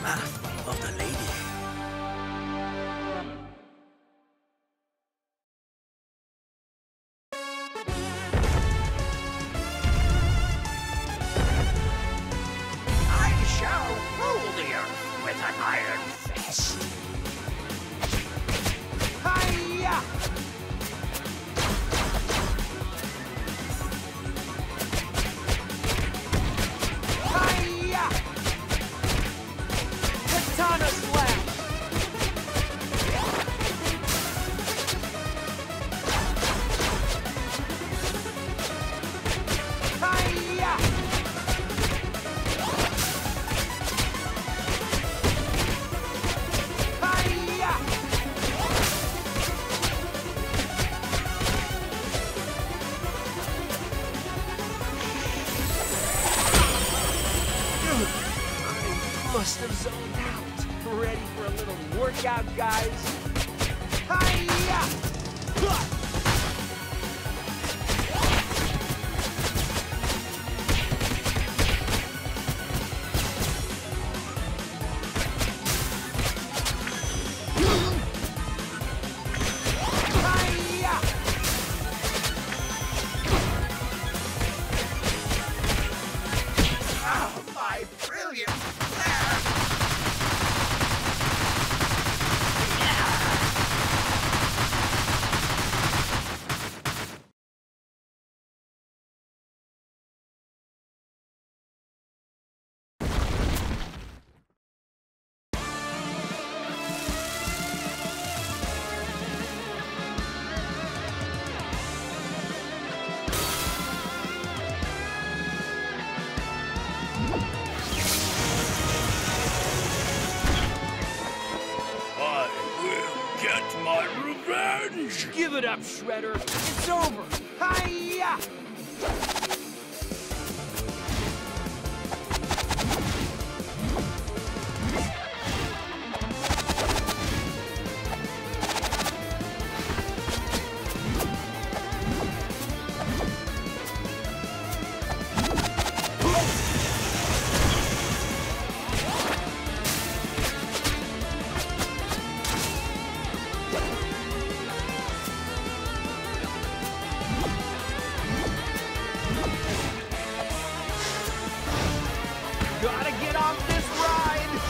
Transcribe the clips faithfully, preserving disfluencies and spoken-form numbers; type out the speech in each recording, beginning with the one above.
path of the lady. I shall rule the earth with an iron fist. Hiya! Hiya! Katana slap! Hiya! Hiya! I must have zoned out. Ready for a little workout, guys? Hiya! Huh! Hiya! Oh, my brilliant flair! I will get my revenge! Give it up, Shredder. It's over. Hiya! Gotta get off this ride!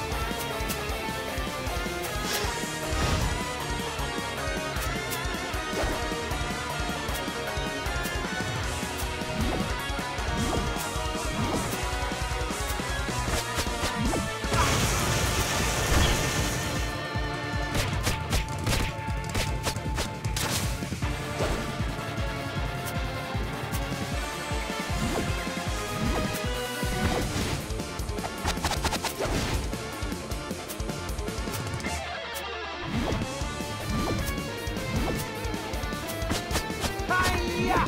Hiya!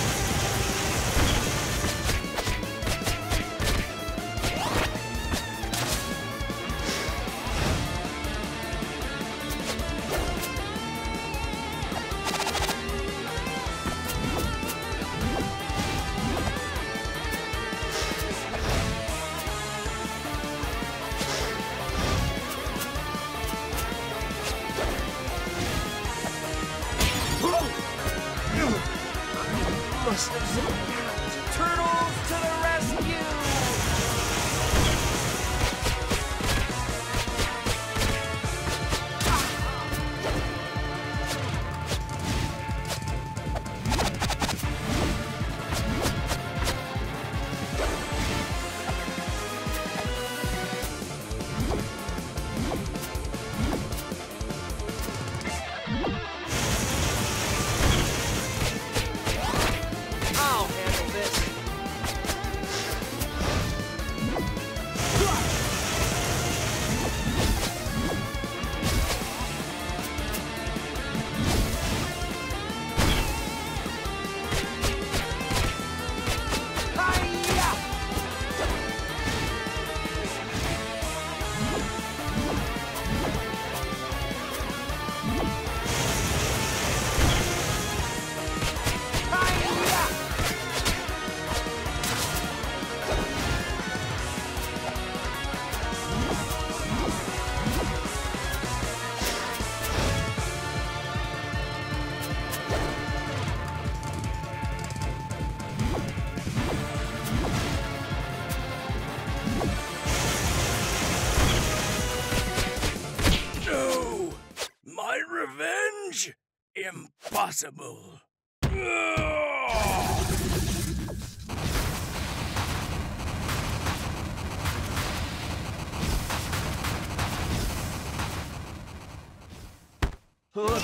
Must have zoned out. Turtles to the rescue! I'll handle this.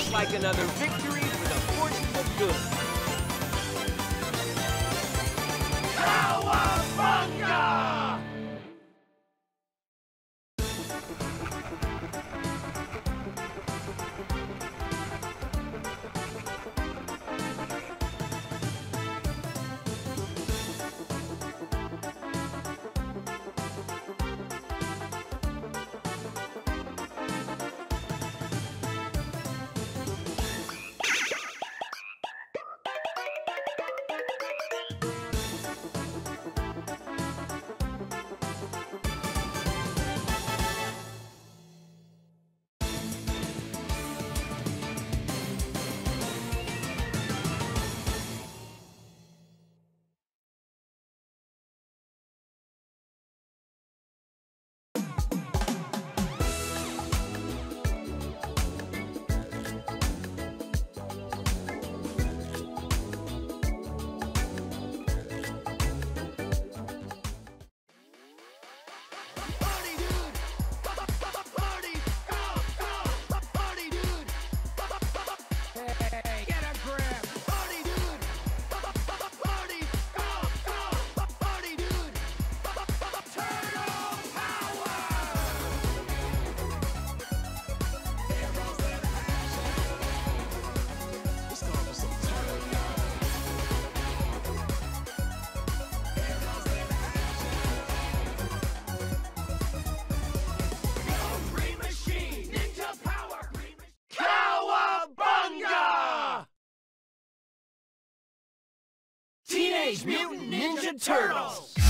Looks like another victory for the forces of good. Cowabunga! Teenage Mutant Ninja Turtles!